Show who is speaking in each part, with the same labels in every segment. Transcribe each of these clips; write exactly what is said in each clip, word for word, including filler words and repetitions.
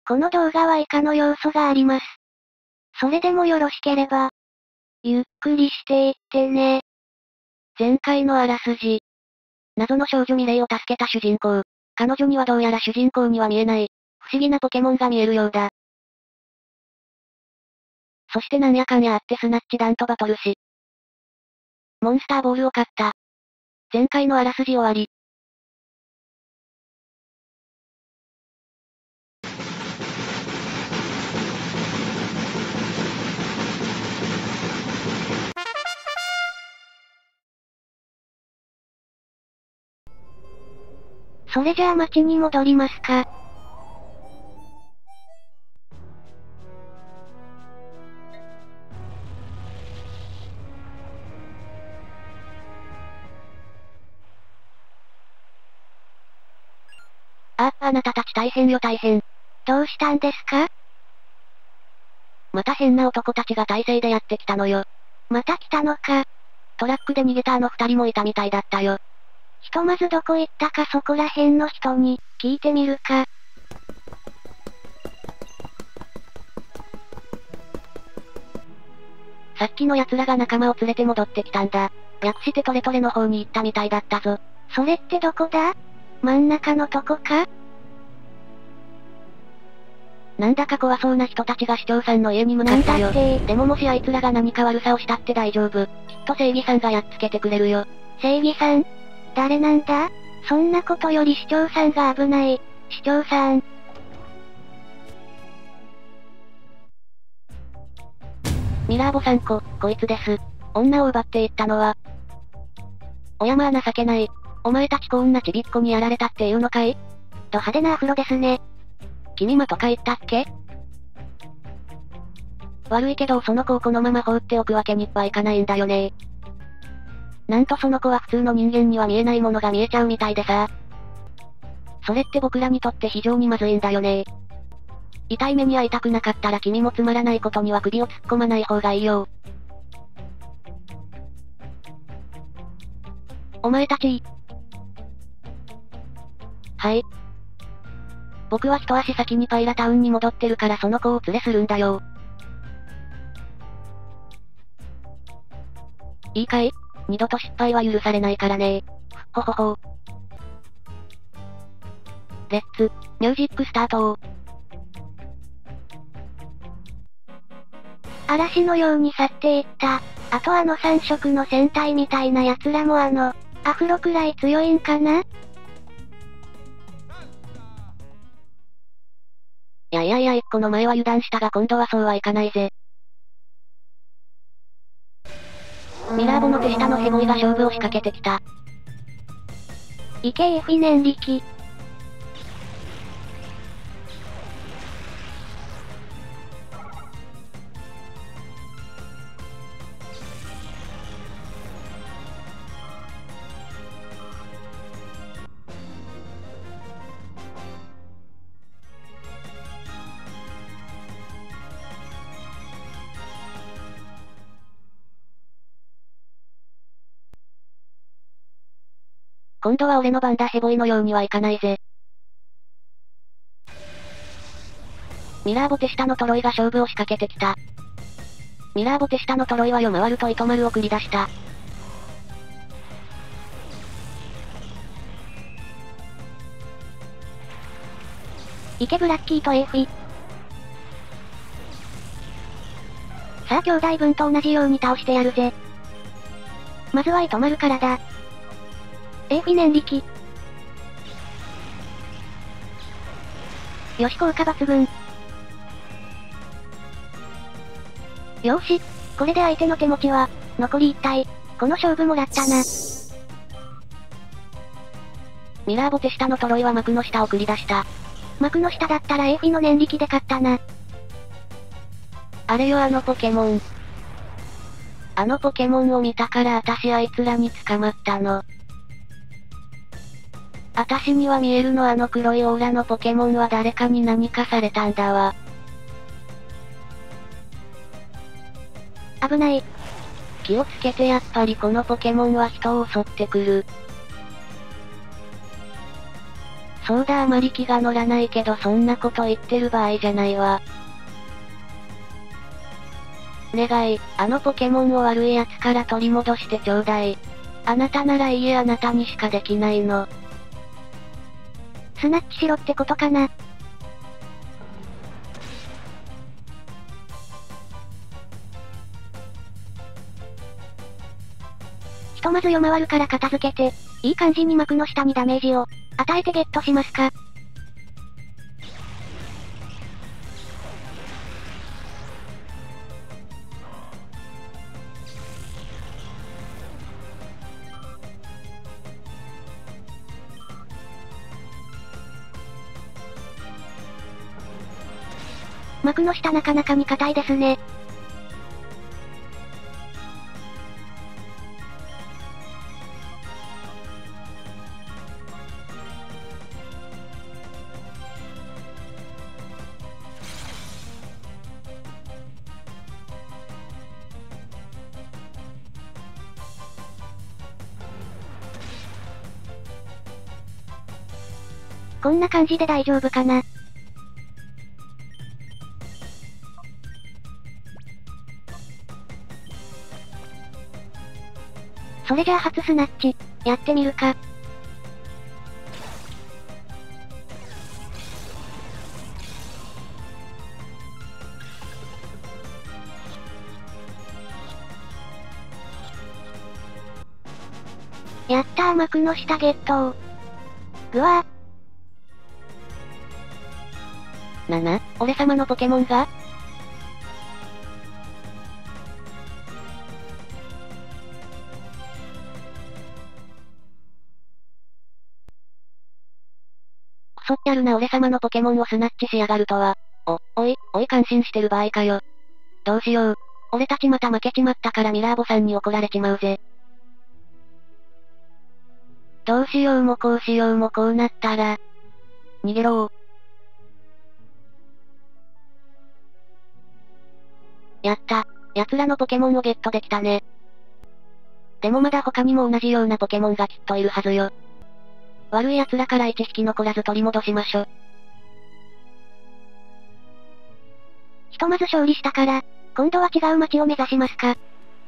Speaker 1: この動画は以下の要素があります。それでもよろしければ、ゆっくりしていってね。
Speaker 2: 前回のあらすじ。謎の少女ミレイを助けた主人公。彼女にはどうやら主人公には見えない、不思議なポケモンが見えるようだ。そしてなんやかんやあってスナッチ弾とバトルし、モンスターボールを買った。前回のあらすじ終わり。
Speaker 1: それじゃあ街に戻りますか。
Speaker 2: ああ、あなたたち大変よ大変。
Speaker 1: どうしたんですか？
Speaker 2: また変な男たちが体勢でやってきたのよ。
Speaker 1: また来たのか。
Speaker 2: トラックで逃げたあの二人もいたみたいだったよ。
Speaker 1: ひとまずどこ行ったかそこら辺の人に、聞いてみるか。
Speaker 2: さっきの奴らが仲間を連れて戻ってきたんだ。略してトレトレの方に行ったみたいだったぞ。
Speaker 1: それってどこだ？真ん中のとこか？
Speaker 2: なんだか怖そうな人たちが市長さんの家に向かったよ。でももしあいつらが何か悪さをしたって大丈夫。きっと正義さんがやっつけてくれるよ。
Speaker 1: 正義さん？誰なんだ？そんなことより市長さんが危ない。市長さん。
Speaker 2: ミラーボさんこ、こいつです。女を奪っていったのは。おやまあ情けない。お前たちこんなちびっこにやられたっていうのかい？
Speaker 1: ド派手なアフロですね。
Speaker 2: 君まとか言ったっけ？悪いけどその子をこのまま放っておくわけにはいかないんだよね。なんとその子は普通の人間には見えないものが見えちゃうみたいでさ。それって僕らにとって非常にまずいんだよね。痛い目に遭いたくなかったら君もつまらないことには首を突っ込まない方がいいよ。お前たち。はい。僕は一足先にパイラタウンに戻ってるからその子を連れするんだよ。いいかい？二度と失敗は許されないからね。ほほほ。レッツ、ミュージックスタート。
Speaker 1: 嵐のように去っていった。あとあの三色の戦隊みたいな奴らもあの、アフロくらい強いんかな？
Speaker 2: いやいやいや一個の前は油断したが今度はそうはいかないぜ。ミラーボの手下のヘボイが勝負を仕掛けてきた。
Speaker 1: いけエフィ念力。
Speaker 2: 今度は俺の番だヘボイのようにはいかないぜ。ミラーボ手下のトロイが勝負を仕掛けてきた。ミラーボ手下のトロイは夜回ると糸丸を繰り出した。
Speaker 1: いけブラッキーとエーフィ。さあ兄弟分と同じように倒してやるぜ。まずは糸丸からだ。エーフィ念力。よし効果抜群。よーし、これで相手の手持ちは、残りいち体、この勝負もらったな。
Speaker 2: ミラーボ手下のトロイは幕の下を繰り出した。
Speaker 1: 幕の下だったらエーフィの念力で勝ったな。
Speaker 2: あれよあのポケモン。あのポケモンを見たから私あいつらに捕まったの。私には見えるのあの黒いオーラのポケモンは誰かに何かされたんだわ。
Speaker 1: 危ない。
Speaker 2: 気をつけてやっぱりこのポケモンは人を襲ってくる。 そうだ、あまり気が乗らないけどそんなこと言ってる場合じゃないわ。お願い、あのポケモンを悪い奴から取り戻してちょうだい。あなたならいいえ、あなたにしかできないの。
Speaker 1: スナッチしろってことかな。ひとまず夜回るから片付けて、いい感じに幕の下にダメージを与えてゲットしますか。幕の下なかなかに硬いですね。こんな感じで大丈夫かな。それじゃあ初スナッチ、やってみるか。やったー、幕の下ゲットー。ぐわ
Speaker 2: ー。なな、俺様のポケモンがクソってやるな、俺様のポケモンをスナッチしやがるとは。お、おい、おい感心してる場合かよ。どうしよう。俺たちまた負けちまったからミラーボさんに怒られちまうぜ。どうしようもこうしようもこうなったら。逃げろー。やった。奴らのポケモンをゲットできたね。でもまだ他にも同じようなポケモンがきっといるはずよ。悪い奴らから一匹残らず取り戻しましょ。
Speaker 1: ひとまず勝利したから、今度は違う街を目指しますか。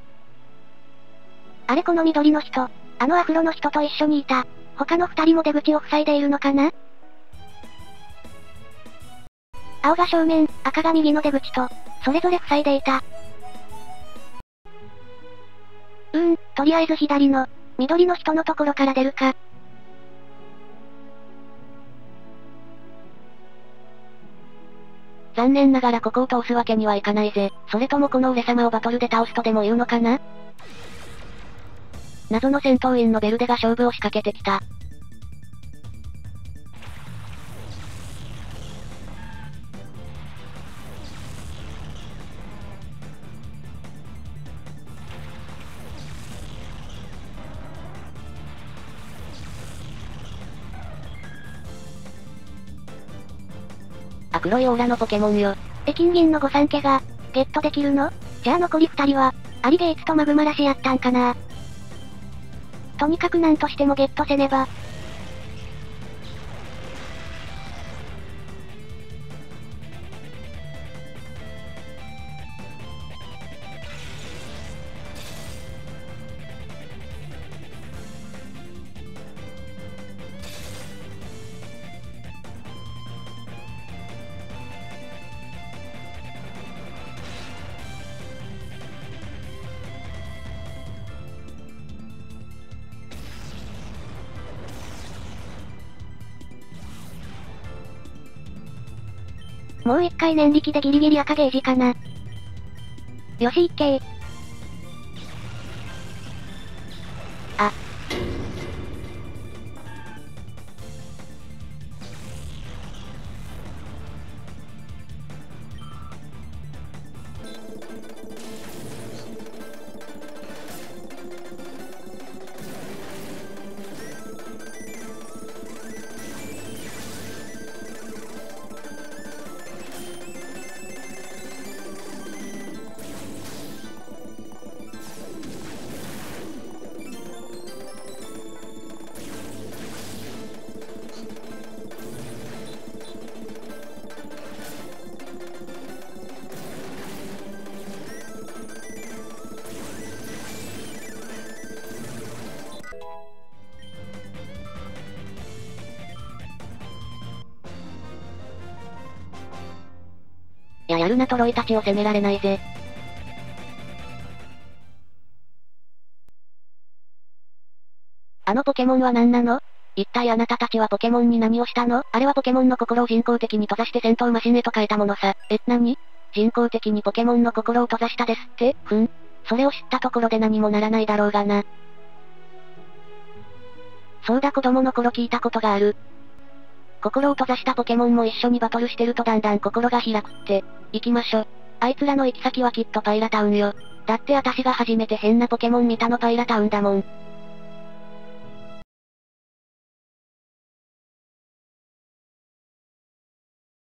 Speaker 1: あれこの緑の人、あのアフロの人と一緒にいた、他の二人も出口を塞いでいるのかな。青が正面、赤が右の出口と、それぞれ塞いでいた。うーん、とりあえず左の、緑の人のところから出るか。
Speaker 2: 残念ながらここを通すわけにはいかないぜ。それともこの俺様をバトルで倒すとでも言うのかな。謎の戦闘員のベルデが勝負を仕掛けてきた。あ、黒いオーラのポケモンよ。
Speaker 1: え、金銀の御三家が、ゲットできるの？じゃあ残り二人は、アリゲイツとマグマラシやったんかな。とにかくなんとしてもゲットせねば。もう一回念力でギリギリ赤ゲージかな。よし、いっけー。あ。
Speaker 2: やるなトロイたちを責められないぜ。あのポケモンは何なの？一体あなたたちはポケモンに何をしたの？あれはポケモンの心を人工的に閉ざして戦闘マシンへと変えたものさ。え、何？人工的にポケモンの心を閉ざしたですって？ふん。それを知ったところで何もならないだろうがな。そうだ子供の頃聞いたことがある。心を閉ざしたポケモンも一緒にバトルしてるとだんだん心が開くって。行きましょ。あいつらの行き先はきっとパイラタウンよ。だって私が初めて変なポケモン見たのパイラタウンだもん。